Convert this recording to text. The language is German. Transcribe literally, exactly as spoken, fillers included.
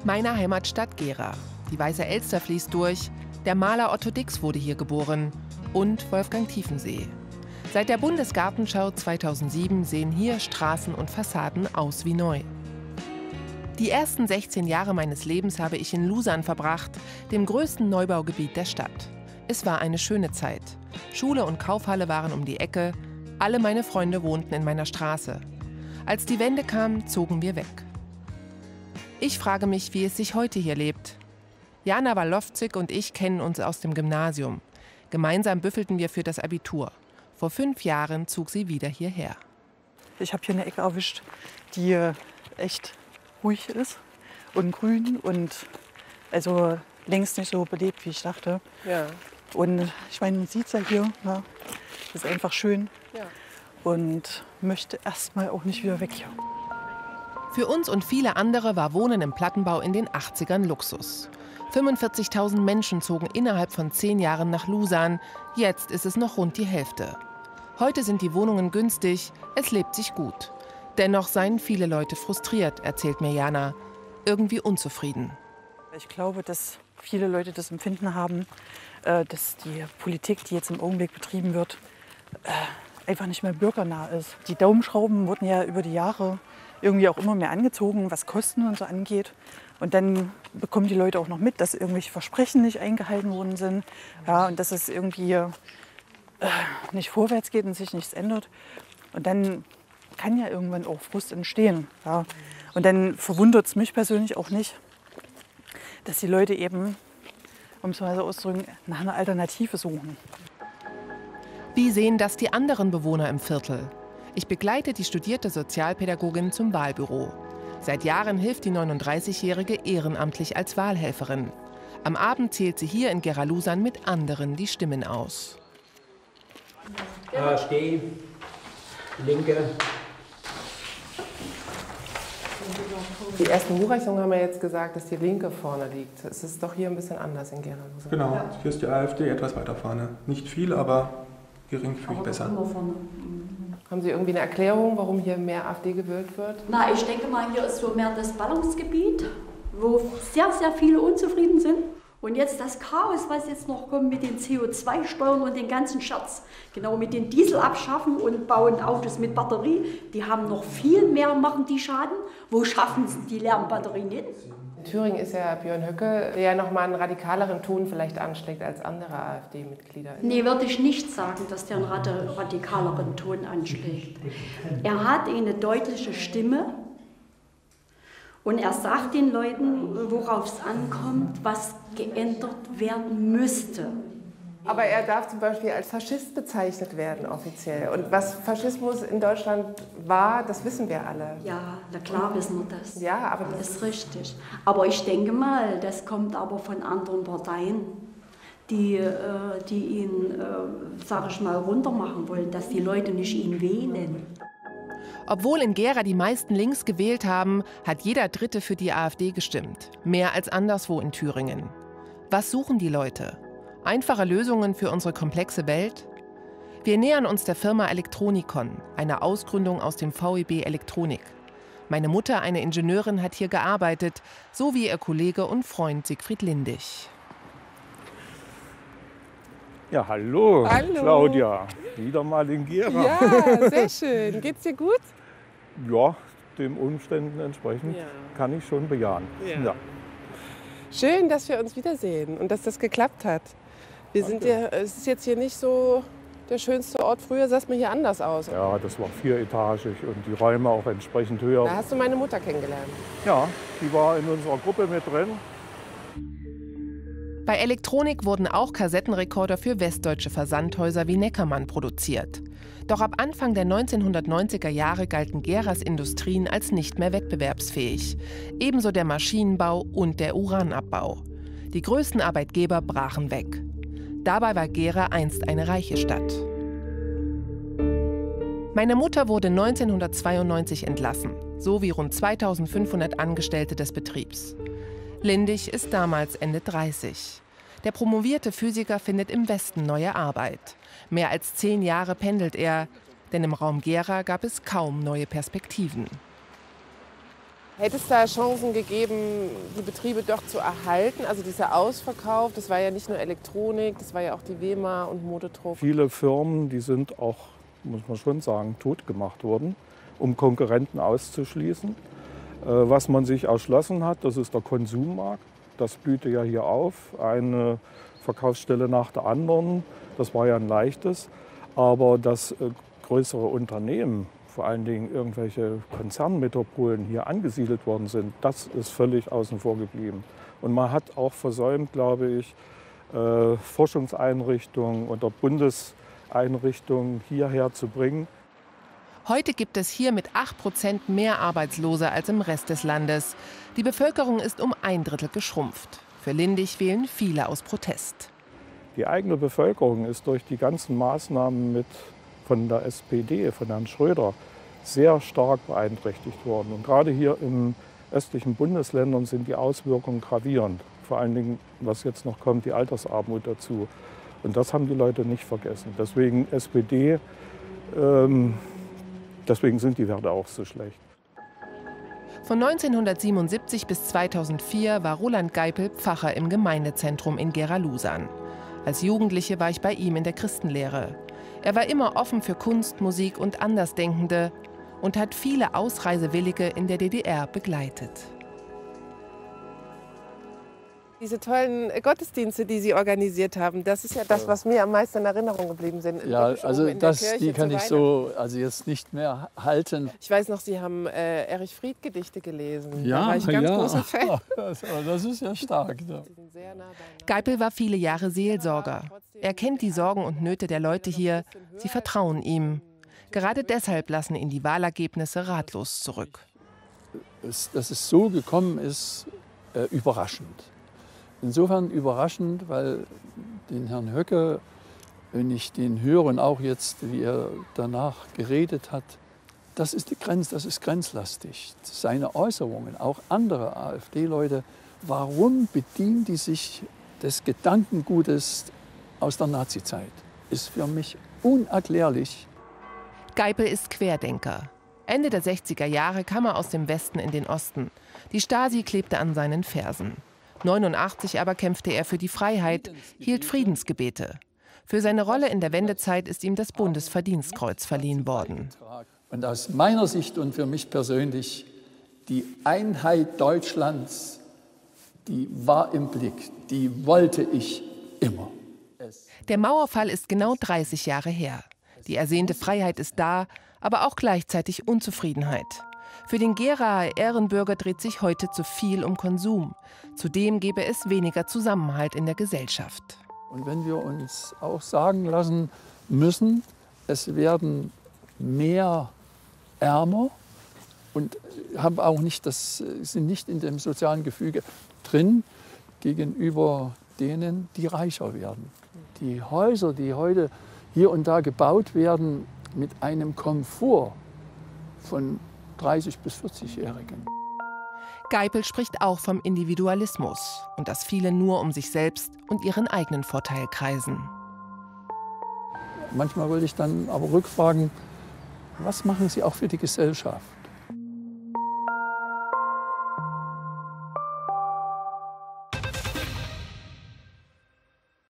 Meine Heimatstadt Gera. Die Weiße Elster fließt durch. Der Maler Otto Dix wurde hier geboren. Und Wolfgang Tiefensee. Seit der Bundesgartenschau zweitausendsieben sehen hier Straßen und Fassaden aus wie neu. Die ersten sechzehn Jahre meines Lebens habe ich in Lusan verbracht, dem größten Neubaugebiet der Stadt. Es war eine schöne Zeit. Schule und Kaufhalle waren um die Ecke. Alle meine Freunde wohnten in meiner Straße. Als die Wende kam, zogen wir weg. Ich frage mich, wie es sich heute hier lebt. Jana Walowczyk und ich kennen uns aus dem Gymnasium. Gemeinsam büffelten wir für das Abitur. Vor fünf Jahren zog sie wieder hierher. Ich habe hier eine Ecke erwischt, die echt ruhig ist und grün und also längst nicht so belebt, wie ich dachte. Ja. Und ich meine, man sieht es ja hier, ne? Das ist einfach schön. Ja. Und möchte erstmal auch nicht wieder weg hier. Für uns und viele andere war Wohnen im Plattenbau in den achtzigern Luxus. fünfundvierzigtausend Menschen zogen innerhalb von zehn Jahren nach Lusan. Jetzt ist es noch rund die Hälfte. Heute sind die Wohnungen günstig, es lebt sich gut. Dennoch seien viele Leute frustriert, erzählt mir Jana. Irgendwie unzufrieden. Ich glaube, dass viele Leute das Empfinden haben, dass die Politik, die jetzt im Augenblick betrieben wird, einfach nicht mehr bürgernah ist. Die Daumenschrauben wurden ja über die Jahre irgendwie auch immer mehr angezogen, was Kosten und so angeht. Und dann bekommen die Leute auch noch mit, dass irgendwelche Versprechen nicht eingehalten worden sind. Ja, und dass es irgendwie äh, nicht vorwärts geht und sich nichts ändert. Und dann kann ja irgendwann auch Frust entstehen. Ja. Und dann verwundert es mich persönlich auch nicht, dass die Leute eben, um es mal so auszudrücken, nach einer Alternative suchen. Wie sehen das die anderen Bewohner im Viertel? Ich begleite die studierte Sozialpädagogin zum Wahlbüro. Seit Jahren hilft die neununddreißigjährige ehrenamtlich als Wahlhelferin. Am Abend zählt sie hier in Gera-Lusan mit anderen die Stimmen aus. A F D, Linke. Die ersten Buchrechnungen haben ja jetzt gesagt, dass die Linke vorne liegt. Es ist doch hier ein bisschen anders in Gera-Lusan. Genau, hier ist die AfD etwas weiter vorne. Nicht viel, aber geringfügig besser. Haben Sie irgendwie eine Erklärung, warum hier mehr AfD gewählt wird? Na, ich denke mal, hier ist so mehr das Ballungsgebiet, wo sehr, sehr viele unzufrieden sind. Und jetzt das Chaos, was jetzt noch kommt mit den C O zwei Steuern und den ganzen Scherz. Genau, mit den Diesel abschaffen und bauen Autos mit Batterie. Die haben noch viel mehr, machen die Schaden. Wo schaffen sie die leeren Batterien hin? In Thüringen ist ja Björn Höcke, der ja noch mal einen radikaleren Ton vielleicht anschlägt als andere AfD-Mitglieder. Nee, würde ich nicht sagen, dass der einen radikaleren Ton anschlägt. Er hat eine deutliche Stimme und er sagt den Leuten, worauf es ankommt, was geändert werden müsste. Aber er darf zum Beispiel als Faschist bezeichnet werden, offiziell. Und was Faschismus in Deutschland war, das wissen wir alle. Ja, na klar wissen wir das. Ja, aber das ist richtig. Aber ich denke mal, das kommt aber von anderen Parteien, die, äh, die ihn, äh, sag ich mal, runtermachen wollen, dass die Leute nicht ihn wählen. Obwohl in Gera die meisten links gewählt haben, hat jeder Dritte für die AfD gestimmt. Mehr als anderswo in Thüringen. Was suchen die Leute? Einfache Lösungen für unsere komplexe Welt? Wir nähern uns der Firma Elektronikon, einer Ausgründung aus dem V E B Elektronik. Meine Mutter, eine Ingenieurin, hat hier gearbeitet, so wie ihr Kollege und Freund Siegfried Lindig. Ja, hallo, hallo, Claudia. Wieder mal in Gera. Ja, sehr schön. Geht's dir gut? Ja, den Umständen entsprechend ja. Kann ich schon bejahen. Ja. Ja. Schön, dass wir uns wiedersehen und dass das geklappt hat. Wir sind ja, es ist jetzt hier nicht so der schönste Ort. Früher sah es mir hier anders aus. Ja, das war vieretagig und die Räume auch entsprechend höher. Da hast du meine Mutter kennengelernt. Ja, die war in unserer Gruppe mit drin. Bei Elektronik wurden auch Kassettenrekorder für westdeutsche Versandhäuser wie Neckermann produziert. Doch ab Anfang der neunzehnhundertneunziger Jahre galten Geras Industrien als nicht mehr wettbewerbsfähig. Ebenso der Maschinenbau und der Uranabbau. Die größten Arbeitgeber brachen weg. Dabei war Gera einst eine reiche Stadt. Meine Mutter wurde neunzehnhundertzweiundneunzig entlassen, so wie rund zweitausendfünfhundert Angestellte des Betriebs. Lindig ist damals Ende dreißig. Der promovierte Physiker findet im Westen neue Arbeit. Mehr als zehn Jahre pendelt er, denn im Raum Gera gab es kaum neue Perspektiven. Hätte es da Chancen gegeben, die Betriebe doch zu erhalten? Also dieser Ausverkauf, das war ja nicht nur Elektronik, das war ja auch die Wema und Modetruck. Viele Firmen, die sind auch, muss man schon sagen, totgemacht worden, um Konkurrenten auszuschließen. Was man sich erschlossen hat, das ist der Konsummarkt. Das blühte ja hier auf, eine Verkaufsstelle nach der anderen. Das war ja ein leichtes. Aber dass größere Unternehmen, vor allen Dingen irgendwelche Konzernmetropolen hier angesiedelt worden sind, das ist völlig außen vor geblieben. Und man hat auch versäumt, glaube ich, äh, Forschungseinrichtungen oder Bundeseinrichtungen hierher zu bringen. Heute gibt es hier mit acht Prozent mehr Arbeitslose als im Rest des Landes. Die Bevölkerung ist um ein Drittel geschrumpft. Für Lindig wählen viele aus Protest. Die eigene Bevölkerung ist durch die ganzen Maßnahmen mit von der S P D, von Herrn Schröder, sehr stark beeinträchtigt worden. Und gerade hier in östlichen Bundesländern sind die Auswirkungen gravierend. Vor allen Dingen, was jetzt noch kommt, die Altersarmut dazu. Und das haben die Leute nicht vergessen. Deswegen S P D, ähm, deswegen sind die Werte auch so schlecht. Von neunzehnhundertsiebenundsiebzig bis zweitausendvier war Roland Geipel Pfarrer im Gemeindezentrum in Gera-Lusan. Als Jugendliche war ich bei ihm in der Christenlehre. Er war immer offen für Kunst, Musik und Andersdenkende und hat viele Ausreisewillige in der D D R begleitet. Diese tollen Gottesdienste, die Sie organisiert haben, das ist ja das, was mir am meisten in Erinnerung geblieben sind. Ja, also das, die kann ich so, also jetzt nicht mehr halten. Ich weiß noch, Sie haben äh, Erich Fried Gedichte gelesen. Ja, da war ich ganz ja. großer Fan. Das, das ist ja stark. Ja. Geipel war viele Jahre Seelsorger. Er kennt die Sorgen und Nöte der Leute hier. Sie vertrauen ihm. Gerade deshalb lassen ihn die Wahlergebnisse ratlos zurück. Es, dass es so gekommen ist, äh, überraschend. Insofern überraschend, weil den Herrn Höcke, wenn ich den höre und auch jetzt, wie er danach geredet hat, das ist die Grenz, das ist grenzlastig. Seine Äußerungen, auch andere AfD-Leute, warum bedienen die sich des Gedankengutes aus der Nazizeit, ist für mich unerklärlich. Geipel ist Querdenker. Ende der sechziger Jahre kam er aus dem Westen in den Osten. Die Stasi klebte an seinen Fersen. neunundachtzig aber kämpfte er für die Freiheit, hielt Friedensgebete. Für seine Rolle in der Wendezeit ist ihm das Bundesverdienstkreuz verliehen worden. Und aus meiner Sicht und für mich persönlich, die Einheit Deutschlands, die war im Blick, die wollte ich immer. Der Mauerfall ist genau dreißig Jahre her. Die ersehnte Freiheit ist da, aber auch gleichzeitig Unzufriedenheit. Für den Geraer Ehrenbürger dreht sich heute zu viel um Konsum. Zudem gäbe es weniger Zusammenhalt in der Gesellschaft. Und wenn wir uns auch sagen lassen müssen, es werden mehr ärmer und haben auch nicht das, sind nicht in dem sozialen Gefüge drin gegenüber denen, die reicher werden. Die Häuser, die heute hier und da gebaut werden, mit einem Komfort von dreißig- bis vierzig-Jährigen. Geipel spricht auch vom Individualismus und dass viele nur um sich selbst und ihren eigenen Vorteil kreisen. Manchmal will ich dann aber rückfragen, was machen Sie auch für die Gesellschaft?